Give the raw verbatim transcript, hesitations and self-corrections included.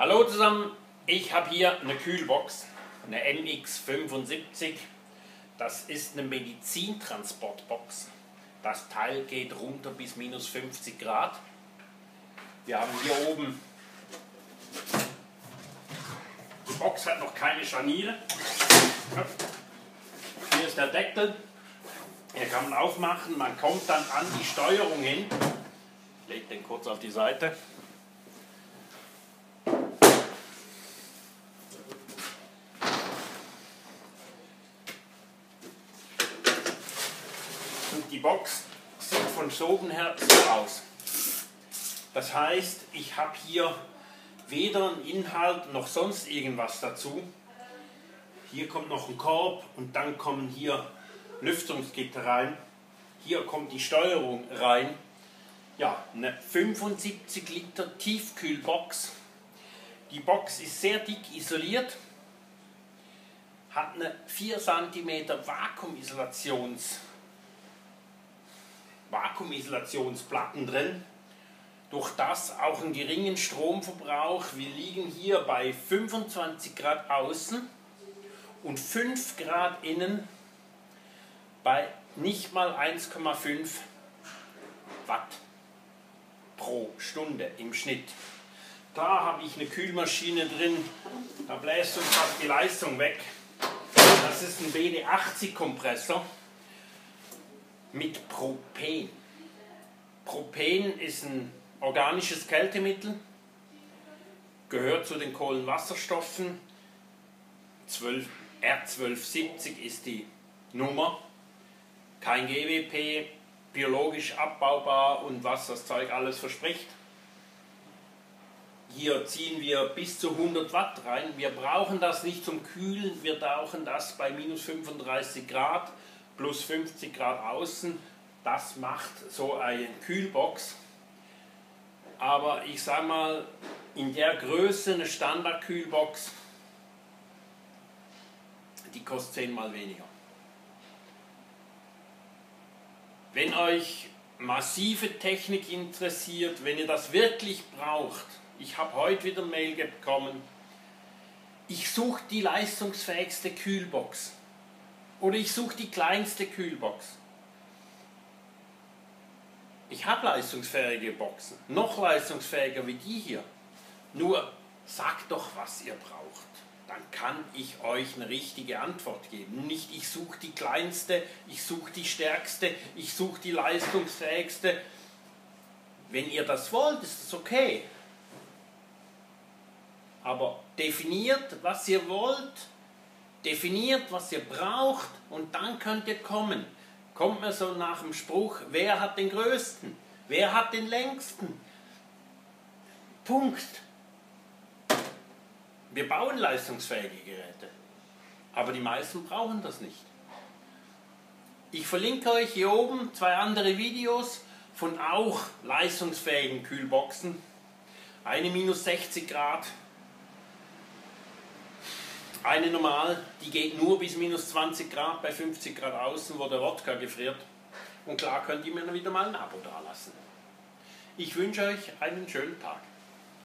Hallo zusammen, ich habe hier eine Kühlbox, eine M X fünfundsiebzig. Das ist eine Medizintransportbox. Das Teil geht runter bis minus fünfzig Grad. Wir haben hier oben, die Box hat noch keine Scharniere. Hier ist der Deckel. Hier kann man aufmachen, man kommt dann an die Steuerung hin. Ich lege den kurz auf die Seite. Und die Box sieht von oben her so aus. Das heißt, ich habe hier weder einen Inhalt noch sonst irgendwas dazu. Hier kommt noch ein Korb und dann kommen hier Lüftungsgitter rein. Hier kommt die Steuerung rein. Ja, eine fünfundsiebzig Liter Tiefkühlbox. Die Box ist sehr dick isoliert, hat eine vier Zentimeter Vakuumisolations, Vakuumisolationsplatten drin. Durch das auch einen geringen Stromverbrauch. Wir liegen hier bei fünfundzwanzig Grad außen und fünf Grad innen bei nicht mal eins Komma fünf Watt pro Stunde im Schnitt. Da habe ich eine Kühlmaschine drin, da bläst uns fast die Leistung weg. Das ist ein B D achtzig Kompressor mit Propen. Propen ist ein organisches Kältemittel, gehört zu den Kohlenwasserstoffen. R zwölf siebzig ist die Nummer. Kein G W P, biologisch abbaubar und was das Zeug alles verspricht. Hier ziehen wir bis zu hundert Watt rein. Wir brauchen das nicht zum Kühlen, wir brauchen das bei minus fünfunddreißig Grad, plus fünfzig Grad außen. Das macht so eine Kühlbox. Aber ich sage mal, in der Größe eine Standard-Kühlbox, die kostet zehnmal weniger. Wenn euch massive Technik interessiert, wenn ihr das wirklich braucht, ich habe heute wieder eine Mail bekommen, ich suche die leistungsfähigste Kühlbox oder ich suche die kleinste Kühlbox. Ich habe leistungsfähige Boxen, noch leistungsfähiger wie die hier. Nur sagt doch, was ihr braucht. Dann kann ich euch eine richtige Antwort geben. Nicht ich suche die kleinste, ich suche die stärkste, ich suche die leistungsfähigste. Wenn ihr das wollt, ist das okay. Aber definiert, was ihr wollt, definiert, was ihr braucht und dann könnt ihr kommen. Kommt mir so nach dem Spruch, wer hat den größten? Wer hat den längsten? Punkt. Wir bauen leistungsfähige Geräte, aber die meisten brauchen das nicht. Ich verlinke euch hier oben zwei andere Videos von auch leistungsfähigen Kühlboxen. Eine minus sechzig Grad, eine normal, die geht nur bis minus zwanzig Grad bei fünfzig Grad außen, wo der Wodka gefriert. Und klar könnt ihr mir wieder mal ein Abo dalassen. Ich wünsche euch einen schönen Tag.